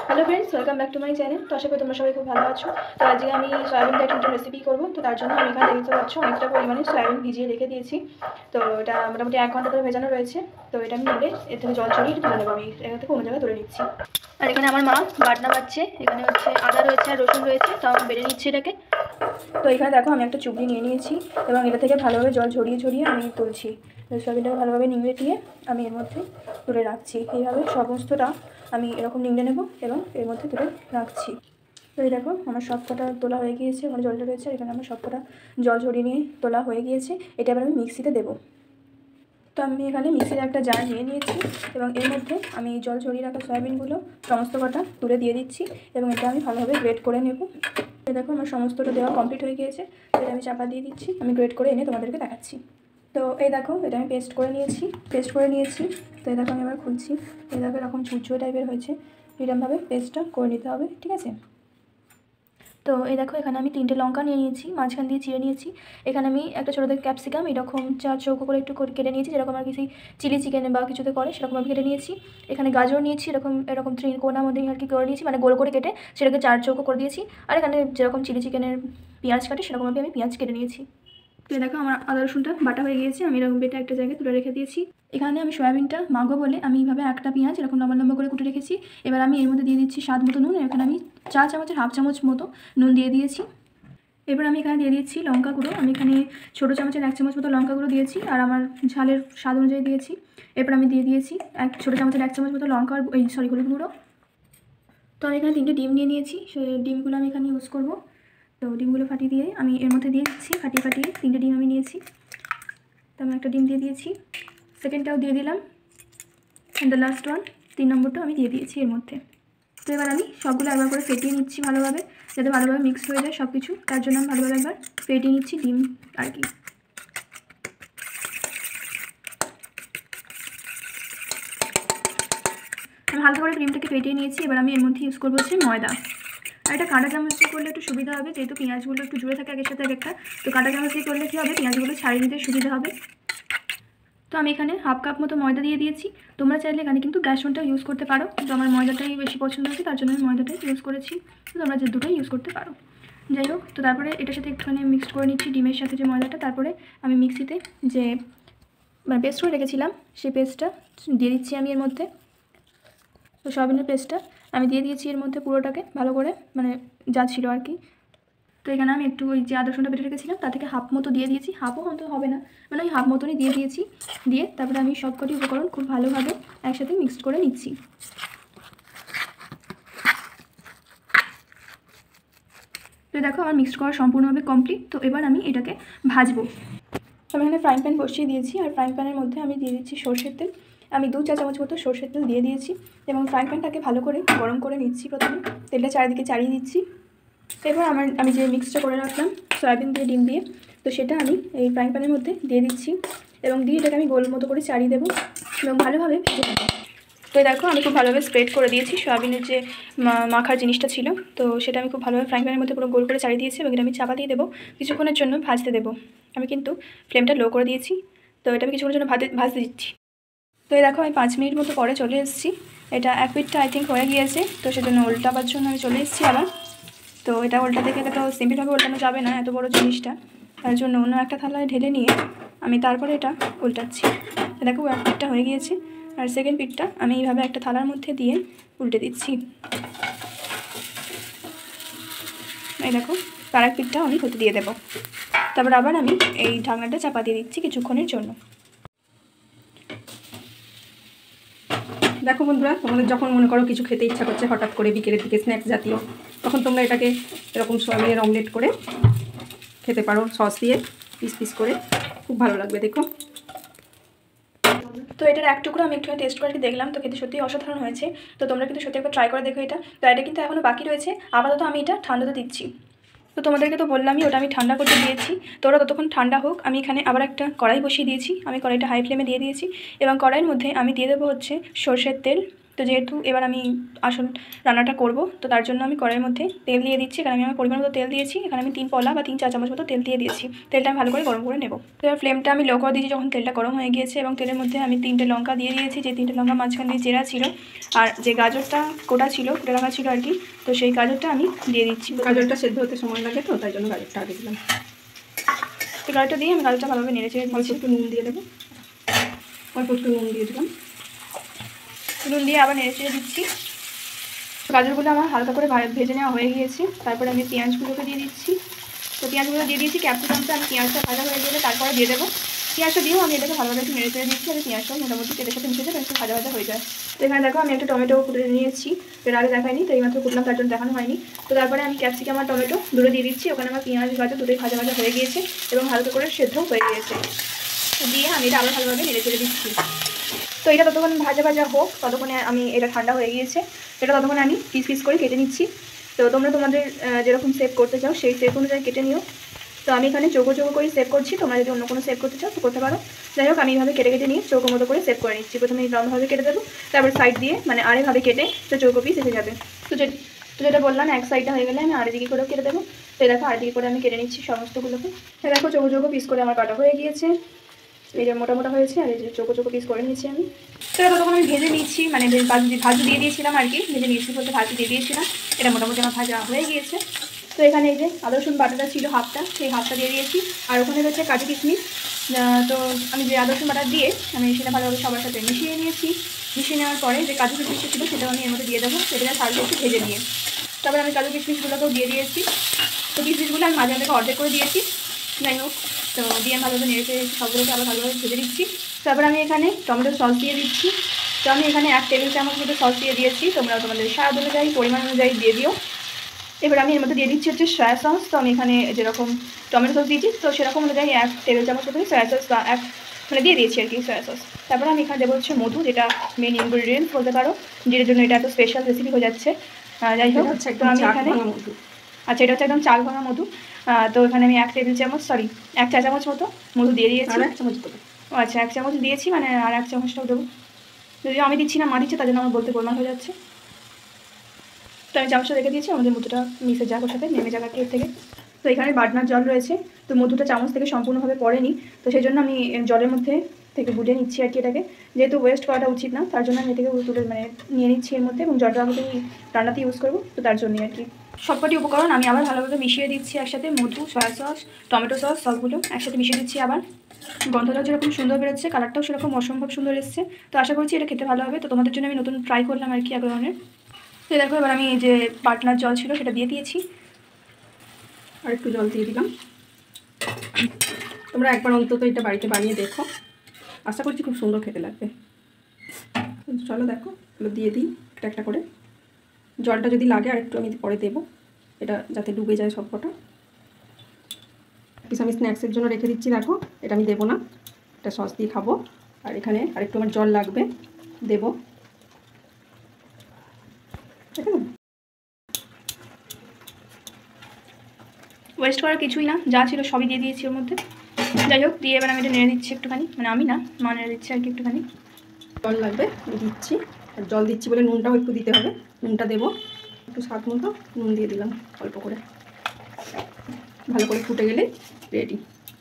Hello friends, welcome back to my channel. তো আশা করি তোমরা সবাই খুব ভালো আছো। তো আজকে আমি সয়াবিন দিয়ে একটা রেসিপি করবো। তো তার জন্য আমি এখানে দেখতে পাচ্ছ অনেকটা পরিমাণে সয়াবিন ভিজিয়ে রেখে দিয়েছি। তো এটা মোটামুটি 1 ঘন্টা ধরে ভেজানো রয়েছে। তো এটা আমি নেবে এর থেকে জল ছড়িয়ে তুলে নেবো। আমি এখান থেকে অন্য জায়গায় তুলে নিচ্ছি। আর এখানে আমার মা বাটনা বাটছে। এখানে হচ্ছে আদা রয়েছে আর রসুন রয়েছে, তো আমি বেড়ে নিচ্ছি এটাকে। তো এখানে দেখো আমি একটা চুবড়ি নিয়ে নিয়েছি এবং এটা থেকে ভালোভাবে জল ঝরিয়ে ঝরিয়ে আমি তুলছি। সয়াবিনটাকে ভালোভাবে নিংড়ে দিয়ে আমি এর মধ্যে তুলে রাখছি। এইভাবে সমস্তটা আমি এরকম নিংড়ে নেব এবং এর মধ্যে তুলে রাখছি। তো এই দেখো আমার সবকটা তোলা হয়ে গিয়েছে। ওখানে জলটা রয়েছে, এখানে আমার সবকটা জল ঝরিয়ে নিয়ে তোলা হয়ে গিয়েছে। এটা এবার আমি মিক্সিতে দেবো। তো আমি এখানে মিক্সির একটা জার নিয়ে নিয়েছি এবং এর মধ্যে আমি জল ঝরিয়ে রাখা সয়াবিনগুলো সমস্ত কটা তুলে দিয়ে দিচ্ছি এবং এটা আমি ভালোভাবে গ্রেট করে নেব। দেখো আমার সমস্তটা দেওয়া কমপ্লিট হয়ে গিয়েছে। এটা আমি চাপা দিয়ে দিচ্ছি, আমি গ্রেট করে এনে তোমাদেরকে দেখাচ্ছি। তো এই দেখো এটা আমি পেস্ট করে নিয়েছি। তো এই দেখো আমি আবার খুলছি। এই দেখো এরকম ঝুরঝুরে টাইপের হয়েছে। এরকমভাবে পেস্টটা করে নিতে হবে, ঠিক আছে। তো এই দেখো এখানে আমি 3টে লঙ্কা নিয়ে নিয়েছি, মাঝখান দিয়ে চিড়ে নিয়েছি। এখানে আমি একটা ছোটো থেকে ক্যাপসিকাম এরকম 4 চৌকো করে একটু কেটে নিয়েছি, যেরকম আর কিছু চিলি চিকেন বা কিছুতে করে সেরকমভাবে কেটে নিয়েছি। এখানে গাজর নিয়েছি, এরকম ত্রিকোণার মধ্যে আর কি করে নিয়েছি, মানে গোল করে কেটে সেটাকে 4 চৌকো করে দিয়েছি। আর এখানে যেরকম চিলি চিকেনের পেঁয়াজ কাটে সেরকমভাবে আমি পেঁয়াজ কেটে নিয়েছি। তো দেখো আমার আদা রসুনটা বাটা হয়ে গিয়েছে, আমি এরকম বেটে একটা জায়গায় তুলে রেখে দিয়েছি। এখানে আমি সয়াবিনটা মাখবো বলে আমি এইভাবে একটা পেঁয়াজ এরকম লম্বা লম্বা করে কুটে রেখেছি। এবার আমি এর মধ্যে দিয়ে দিচ্ছি স্বাদ মতো নুন। এখানে আমি 4 চামচের হাফ চামচ মতো নুন দিয়ে দিয়েছি। এবার আমি এখানে দিয়ে দিচ্ছি লঙ্কা গুঁড়ো। আমি এখানে ছোটো চামচের 1 চামচ মতো লঙ্কা গুঁড়ো দিয়েছি আর আমার ঝালের স্বাদ অনুযায়ী দিয়েছি। এরপর আমি দিয়ে দিয়েছি ছোটো চামচের 1 চামচ মতো লঙ্কা হলুদ গুঁড়ো। তো আমি এখানে 3টে ডিম নিয়ে নিয়েছি, সেই ডিমগুলো আমি এখানে ইউজ করবো। তো ডিমগুলো ফাটিয়ে দিয়ে আমি এর মধ্যে দিয়ে দিচ্ছি, ফাটিয়ে 3টে ডিম আমি নিয়েছি। তো আমি একটা ডিম দিয়ে দিয়েছি, সেকেন্ডটাও দিয়ে দিলাম, অ্যান্ড দ্য লাস্ট ওয়ান 3 নম্বরটাও আমি দিয়ে দিয়েছি এর মধ্যে। তো এবার আমি সবগুলো একবার করে ফেটিয়ে নিচ্ছি ভালোভাবে, যাতে ভালোভাবে মিক্স হয়ে যায় সব কিছু। তার জন্য আমি ভালোভাবে একবার ফেটিয়ে নিচ্ছি ডিম আর কি। আমি হালকা করে ক্রিমটাকে ফেটিয়ে নিয়েছি। এবার আমি এর মধ্যে ইউজ করবো হচ্ছে ময়দা। আর এটা কাঁটা চামচ দিয়ে করলে একটু সুবিধা হবে, যেহেতু পেঁয়াজগুলো একটু জুড়ে থাকে একের সাথে একটা। তো কাঁটা চামচ দিয়ে করলে কী হবে, পেঁয়াজগুলো ছাড়িয়ে নিতে সুবিধা হবে। তো আমি এখানে হাফ কাপ মতো ময়দা দিয়ে দিয়েছি। তোমরা চাইলে এখানে কিন্তু বেসনটাও ইউজ করতে পারো, কিন্তু আমার ময়দাটাই বেশি পছন্দ হয়েছে, তার জন্য আমি ময়দাটাই ইউজ করেছি। তো তোমরা যে দুটোই ইউজ করতে পারো। যাই হোক, তো তারপরে এটার সাথে একটুখানি মিক্সড করে নিচ্ছি ডিমের সাথে যে ময়দাটা। তারপরে আমি মিক্সিতে যে পেস্ট করে রেখেছিলাম সেই পেস্টটা দিয়ে দিচ্ছি আমি এর মধ্যে। তো সয়াবিনের পেস্টটা আমি দিয়ে দিয়েছি এর মধ্যে পুরোটাকে ভালো করে, মানে যা ছিল আর কি। তো এখানে আমি একটু ওই যে আদা রসুনটা বেটে রেখেছিলাম তার থেকে হাফ মতো দিয়ে দিয়েছি, হাফও হয়তো হবে না, মানে ওই হাফ মতনই দিয়ে দিয়েছি। দিয়ে তারপরে আমি সবকটি উপকরণ খুব ভালোভাবে একসাথে মিক্সড করে নিচ্ছি। তো দেখো আমার মিক্সড করা সম্পূর্ণভাবে কমপ্লিট। তো এবার আমি এটাকে ভাজবো। আমি এখানে ফ্রাইং প্যান বসিয়ে দিয়েছি আর ফ্রাইং প্যানের মধ্যে আমি দিয়ে দিচ্ছি সরষের তেল। আমি 2 চা চামচ মতো সরষের তেল দিয়ে দিয়েছি এবং ফ্রাইং প্যানটাকে ভালো করে গরম করে নিচ্ছি। প্রথমে তেলটা চারিদিকে চাড়িয়ে দিচ্ছি। এবার আমি যে মিক্সটা করে রাখলাম সয়াবিন দিয়ে ডিম দিয়ে, তো সেটা আমি এই ফ্রাইং প্যানের মধ্যে দিয়ে দিচ্ছি এবং দিয়ে এটাকে আমি গোল মতো করে চাড়িয়ে দেবো এবং ভালোভাবে ভেজে নেবো। তো দেখো আমি খুব ভালোভাবে স্প্রেড করে দিয়েছি সয়াবিনের যে মাখার জিনিসটা ছিল, তো সেটা আমি খুব ভালোভাবে ফ্রাইং প্যানের মধ্যে পুরো গোল করে চাড়িয়ে দিয়েছি এবং এটা আমি চাপা দিয়ে দেবো কিছুক্ষণের জন্য ভাজতে দেবো। আমি কিন্তু ফ্লেমটা লো করে দিয়েছি। তো এটা আমি কিছুক্ষণের জন্য ভাজতে দিচ্ছি। তো এই দেখো আমি 5 মিনিট মতো পরে চলে এসেছি। এটা এক পিঠটা আই থিঙ্ক হয়ে গিয়েছে, তো সেজন্য উল্টাবার জন্য আমি চলে এসেছি আবার। তো এটা উল্টাতে গেলে তো সিম্পলভাবে উল্টানো যাবে না, এত বড় জিনিসটা, তার জন্য অন্য একটা থালায় ঢেলে নিয়ে আমি তারপরে এটা উল্টাচ্ছি। দেখো এক পিঠটা হয়ে গিয়েছে আর সেকেন্ড পিঠটা আমি এইভাবে একটা থালার মধ্যে দিয়ে উল্টে দিচ্ছি। এই দেখো তার এক পিঠটা আমি হতে দিয়ে দেবো। তারপর আবার আমি এই ঢাকনাটা চাপা দিয়ে দিচ্ছি কিছুক্ষণের জন্য। দেখো বন্ধুরা, তোমাদের যখন মনে করো কিছু খেতে ইচ্ছা করছে হঠাৎ করে বিকেলের দিকে স্ন্যাক্স জাতীয়, তখন তোমরা এটাকে এরকম সয়াবিনের অমলেট করে খেতে পারো, সস দিয়ে পিস পিস করে, খুব ভালো লাগবে। দেখো তো এটার এক টুকরো আমি একটুখানি টেস্ট করে দেখলাম, তো খেতে সত্যিই অসাধারণ হয়েছে। তো তোমরা কিন্তু সত্যি একবার ট্রাই করে দেখো এটা। তো এটা কিন্তু এখনও বাকি রয়েছে, আপাতত আমি এটা ঠান্ডাতে দিচ্ছি। তো তোমাদেরকে তো বললামই ওটা আমি ঠান্ডা করতে দিয়েছি। তো ওরা ততক্ষণ ঠান্ডা হোক, আমি এখানে আবার একটা কড়াই বসিয়ে দিয়েছি। আমি কড়াইটা হাই ফ্লেমে দিয়ে দিয়েছি এবং কড়াইয়ের মধ্যে আমি দিয়ে দেবো হচ্ছে সরষের তেল। তো যেহেতু এবার আমি আসল রান্নাটা করব, তো তার জন্য আমি কড়াইয়ের মধ্যে তেল দিয়ে দিচ্ছি। এখানে আমি আমার পরিমাণ মতো তেল দিয়েছি। এখানে আমি 3 পলা বা 3 চা চামচ মতো তেল দিয়ে দিয়েছি। তেলটা আমি ভালো করে গরম করে নেব। তো এবার ফ্লেমটা আমি লো করে দিয়েছি যখন তেলটা গরম হয়ে গিয়েছে, এবং তেলের মধ্যে আমি 3টে লঙ্কা দিয়ে দিয়েছি। যে 3টে লঙ্কা মাঝখান দিয়ে চেরা ছিল, আর যে গাজরটা কোটা ছিল, কুটে রাখা ছিল আর কি, তো সেই গাজরটা আমি দিয়ে দিচ্ছি। গাজরটা সেদ্ধ হতে সময় লাগে, তো তাই জন্য গাজরটা আগে দিলাম। তো গাজরটা দিয়ে আমি গাজরটা ভালোভাবে নেড়ে চেড়ে অল্প একটু নুন দিয়ে দেবো, অল্প একটু নুন দিয়ে দিলাম। নুন দিয়ে আবার নেড়ে চেড়ে দিচ্ছি। গাজরগুলো আমার হালকা করে ভেজে নেওয়া হয়ে গিয়েছে। তারপরে আমি পেঁয়াজগুলোকে দিয়ে দিচ্ছি। তো পেঁয়াজগুলো দিয়ে দিয়েছি। ক্যাপসিকামটা আমি পেঁয়াজটা ভাজা হয়ে গেলে তারপরে দিয়ে দেবো। পেঁয়াজটা দিয়েও আমি এটাকে ভালোভাবে একটু নেড়ে চেড়ে দিচ্ছি, আর পেঁয়াজটাও মোটামুটি তেলের সাথে মিশে যায়, একটু ভাজা ভাজা হয়ে যায়। তো এখানে দেখো আমি একটা টমেটো কুটে নিয়েছি। এর আগে দেখাইনি, তো এইমাত্র কুটলাম, তার জন্য দেখানো হয়নি। তো তারপরে আমি ক্যাপসিকাম আর টমেটো দুটো দিয়ে দিচ্ছি। ওখানে আমার পেঁয়াজ গাজর দুটোই ভাজা ভাজা হয়ে গিয়েছে এবং হালকা করে সেদ্ধও হয়ে গিয়েছে। দিয়ে আমি এটা আবার ভালোভাবে নেড়ে চেড়ে দিচ্ছি। তো এটা ততক্ষণ ভাজা ভাজা হোক, ততক্ষণে আমি এটা ঠান্ডা হয়ে গিয়েছে। এটা ততক্ষণে আমি পিস পিস করে কেটে নিচ্ছি। তো তোমরা তোমাদের যেরকম সেভ করতে চাও সেই সেভ অনুযায়ী কেটে নিও। তো আমি এখানে চৌকো চৌকো করে সেভ করছি। তোমরা যদি অন্য কোনো সেভ করতে চাও তো করতে পারো। যাই হোক, আমি এইভাবে কেটে কেটে নিয়ে চৌকো মতো করে সেভ করে নিচ্ছি। প্রথমে এই লম্বাভাবে কেটে দেবো, তারপর সাইড দিয়ে মানে আরেকভাবে কেটে তো চৌকো পিস এসে যাবে। তো যেটা বললাম, এক সাইডটা হয়ে গেলে আমি আরেকদিকে করেও কেটে দেবো। তো দেখো আরেকদিকে করে আমি কেটে নিচ্ছি সমস্তগুলোকে। দেখো চৌকো চৌকো পিস করে আমার কাটা হয়ে গিয়েছে। এই যে মোটা মোটা হয়েছে, আর এই যে চৌকো চৌকো পিস করে নিয়েছি আমি। তো এটা তখন আমি ভেজে নিচ্ছি, মানে ভাজু দিয়ে দিয়েছিলাম আর কি, ভেজে নিয়েছি বলতে ভাজু দিয়ে দিয়েছিলাম। এটা মোটামুটি আমার ভাজা হয়ে গিয়েছে। তো এখানে এই যে আদা রসুন বাটাটা ছিল হাফটা, সেই হাফটা দিয়ে দিয়েছি। আর ওখানে রয়েছে কাজু কিশমিশ। তো আমি যে আদা রসুন বাটা দিয়ে আমি সেটা ভালোভাবে সবার সাথে মিশিয়ে নিয়েছি। মিশিয়ে নেওয়ার পরে যে কাজু কিশমিশটা ছিল সেটাও আমি এর মধ্যে দিয়ে দেবো, সেটা সার্ভে একটু ভেজে নিয়ে। তারপরে আমি কাজু কিশমিশগুলোকেও দিয়ে দিয়েছি। তো কিশমিশগুলো আমি মাঝে থেকে অর্ধেক করে দিয়েছি। যাই হোক, তো দিয়ে ভালোভাবে নেড়ে চেড়ে সবগুলোকে আবার ভালোভাবে ভেজে দিচ্ছি। তারপর আমি এখানে টমেটো সস দিয়ে দিচ্ছি। তো আমি এখানে 1 টেবিল চামচ মতো সস দিয়ে দিয়েছি। তোমরা তোমাদের স্বাদ অনুযায়ী পরিমাণ অনুযায়ী দিয়ে দিও। এবার আমি এর মধ্যে দিয়ে দিচ্ছি হচ্ছে সয়া সস। তো আমি এখানে যেরকম টমেটো সস দিয়েছি, তো সেরকম অনুযায়ী 1 টেবিল চামচ মতো সয়া সস বা মানে দিয়ে দিয়েছি আর কি সয়া সস। তারপরে আমি এখানে দেবো হচ্ছে মধু, যেটা মেন ইনগ্রিডিয়েন্টস বলতে পারো, যেটার জন্য এটা এত স্পেশাল রেসিপি হয়ে যাচ্ছে। যাই হোক, তো আমি এখানে আচ্ছা, এটা হচ্ছে একদম চাল ভাঙা মধু। তো এখানে আমি 1 টেবিল চামচ 1 চা চামচ মতো মধু দিয়ে দিয়েছি। 1 চামচ দেবো। আচ্ছা, 1 চামচ দিয়েছি, মানে আর 1 চামচটাও দেবো। যদিও আমি দিচ্ছি না, মা দিচ্ছে, তার জন্য আমার বলতে গোলমাল হয়ে যাচ্ছে। তো আমি চামচটা রেখে দিয়েছি, আমাদের মধুটা মিশে যাক ওর সাথে, নেমে যাক আর কি এর থেকে। তো এখানে বাটনার জল রয়েছে। তো মধুটা চামচ থেকে সম্পূর্ণভাবে পড়েনি, তো সেই জন্য আমি জলের মধ্যে থেকে গুলে নিচ্ছি আর কি এটাকে। যেহেতু ওয়েস্ট করাটা উচিত না, তার জন্য আমি এটাকে তুলে মানে নিয়ে নিচ্ছি এর মধ্যে, এবং জলটা আমি রান্নাতে ইউজ করবো, তো তার জন্যই আর কি। সবকটি উপকরণ আমি আবার ভালোভাবে মিশিয়ে দিচ্ছি একসাথে। মধু, সয়া সস, টমেটো সস সবগুলো একসাথে মিশিয়ে দিচ্ছি আবার। গন্ধটাও যেরকম সুন্দর বেরোচ্ছে, কালারটাও সেরকম অসম্ভব সুন্দর এসছে। তো আশা করছি এটা খেতে ভালো হবে। তো তোমাদের জন্য আমি নতুন ট্রাই করলাম আর কি এক ধরনের। তো দেখো, এবার আমি যে বাটনার জল ছিল সেটা দিয়ে দিয়েছি, আর একটু জল দিয়ে দিলাম। তোমরা একবার অন্তত এটা বাড়িতে বানিয়ে দেখো, আশা করছি খুব সুন্দর খেতে লাগবে। চলো দেখো, এগুলো দিয়ে দিই একটা একটা করে। জলটা যদি লাগে আর একটু আমি পরে দেবো, এটা যাতে ডুবে যায় সব কটা। কিছু আমি স্ন্যাক্সের জন্য রেখে দিচ্ছি, দেখো এটা আমি দেবো না, এটা সস দিয়ে খাবো। আর এখানে আরেকটু আমার জল লাগবে, দেবো। ঠিক আছে, ওয়েস্ট করার কিছুই না, যা ছিল সবই দিয়ে দিয়েছি ওর মধ্যে। যাই হোক, দিয়ে এবার আমি এটা নেড়ে দিচ্ছি একটুখানি, মানে আমি না, মা নেড়ে দিচ্ছি আর কি একটুখানি। জল লাগবে আমি দিচ্ছি, আর জল দিচ্ছি বলে নুনটাও একটু দিতে হবে, নুনটা দেবো একটু স্বাদ মতো, নুন দিয়ে দিলাম অল্প করে। ভালো করে ফুটে গেলে রেডি।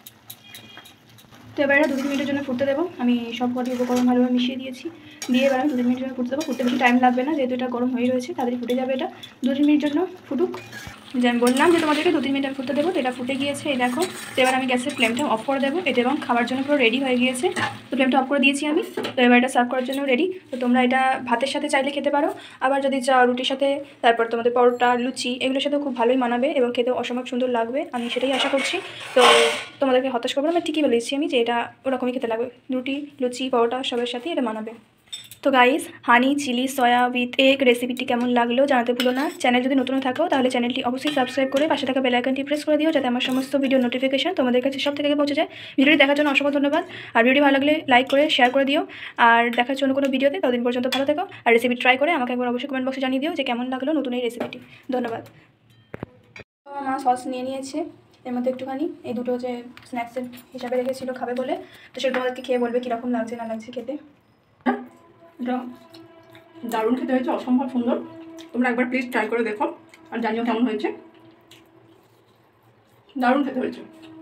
তো এবার এটা 2-3 মিনিটের জন্য ফুটতে দেবো। আমি সব কটি উপকরণ ভালোভাবে মিশিয়ে দিয়েছি। দিয়ে এবার আমি 2-3 মিনিটের জন্য ফুটতে দেবো। ফুটতে বেশি টাইম লাগবে না, যেহেতু এটা গরম হয়ে রয়েছে, তাড়াতাড়ি ফুটে যাবে এটা। 2-3 মিনিটের জন্য ফুটুক। যে আমি বললাম যে তোমাদেরকে 2-3 মিনিট আমি ফুটতে দেবো, তো এটা ফুটে গিয়েছে, এই দেখো। তো এবার আমি গ্যাসের ফ্লেমটা অফ করে দেবো এটা, এবং খাবার জন্য পুরো রেডি হয়ে গিয়েছে। তো ফ্লেমটা অফ করে দিয়েছি আমি। তো এবার এটা সার্ভ করার জন্য রেডি। তো তোমরা এটা ভাতের সাথে চাইলে খেতে পারো, আবার যদি চাও রুটির সাথে, তারপর তোমাদের পরোটা, লুচি, এগুলোর সাথেও খুব ভালোই মানাবে এবং খেতে অসম্ভব সুন্দর লাগবে, আমি সেটাই আশা করছি। তো তোমাদেরকে হতাশ করবো না, আমি ঠিকই বলেছি আমি যে এটা ওরকমই খেতে লাগবে, রুটি, লুচি, পরোটা সবের সাথেই এটা মানাবে। তো guys, honey chilli soya with egg রেসিপিটি কেমন লাগলো জানাতে ভুলো না। চ্যানেল যদি নতুন থাকো তাহলে চ্যানেলটি অবশ্যই সাবস্ক্রাইব করে পাশে থাকা বেল আইকনটি প্রেস করে দিও, যাতে আমার সমস্ত ভিডিও নোটিফিকেশন তোমাদের কাছে সব থেকে পৌঁছে যায়। ভিডিওটি দেখার জন্য অসংখ্য ধন্যবাদ। আর ভিডিও ভালো লাগলে লাইক করে শেয়ার করে দিও। আর দেখার জন্য কোনো ভিডিওতে, ততদিন পর্যন্ত ভালো থেকো। আর রেসিপি ট্রাই করে আমাকে একবার অবশ্যই কমেন্ট বক্সে জানিয়ে দিও যে কেমন লাগলো নতুন এই রেসিপিটি। ধন্যবাদ। মা সস নিয়ে নিয়েছে এর মধ্যে একটুখানি, এই দুটো যে স্ন্যাক্সের হিসাবে রেখেছিল খাবে বলে, তো সেটা তোমাদেরকে খেয়ে বলবে কীরকম লাগছে না লাগছে খেতে। দারুণ খেতে হয়েছে, অসম্ভব সুন্দর। তোমরা একবার প্লিজ ট্রাই করে দেখো আর জানিও কেমন হয়েছে। দারুণ খেতে হয়েছে।